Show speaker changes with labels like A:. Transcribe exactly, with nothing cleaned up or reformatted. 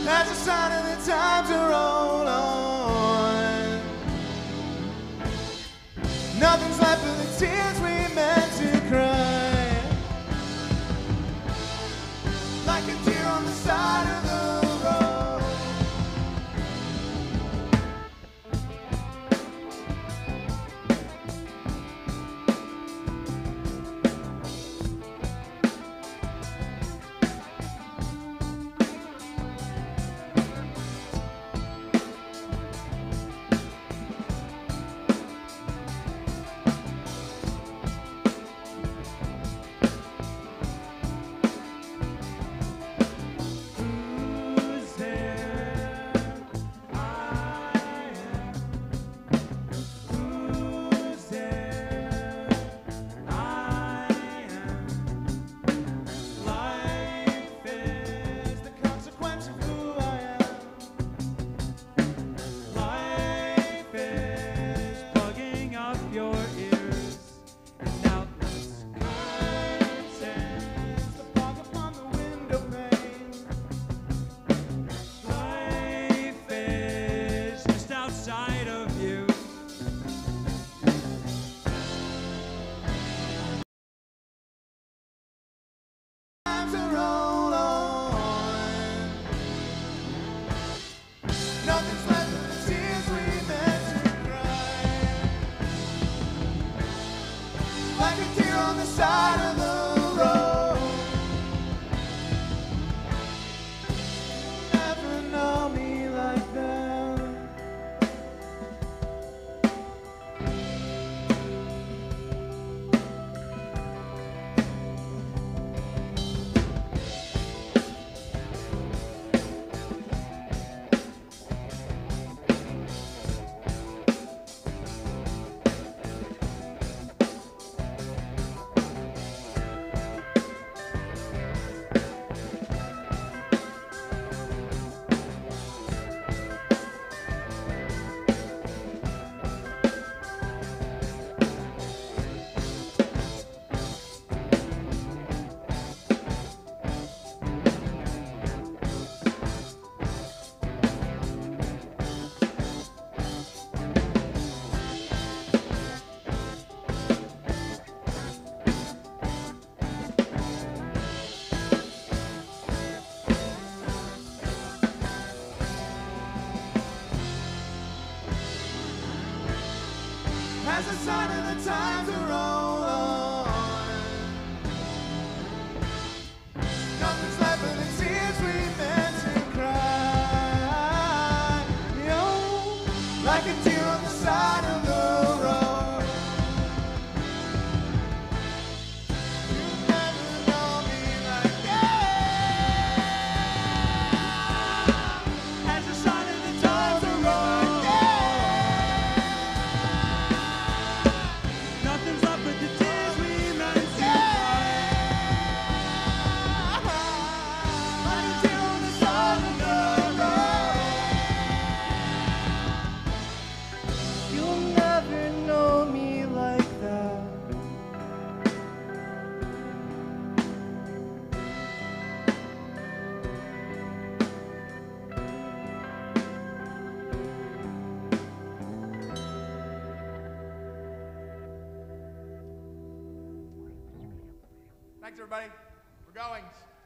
A: as a sign of the time to roll on. Nothing's left but the tears we meant to cry, like a deer on the side of the road. Nothing's left but the tears we meant to cry, like a deer on the side of the road. Never know me like that. As a sign of the time to roll on. Nothing's left but the tears we meant to cry, yo, like a deer on the side of the road. You never know me like that. As a sign of the time to roll on. Thanks, everybody. We're going.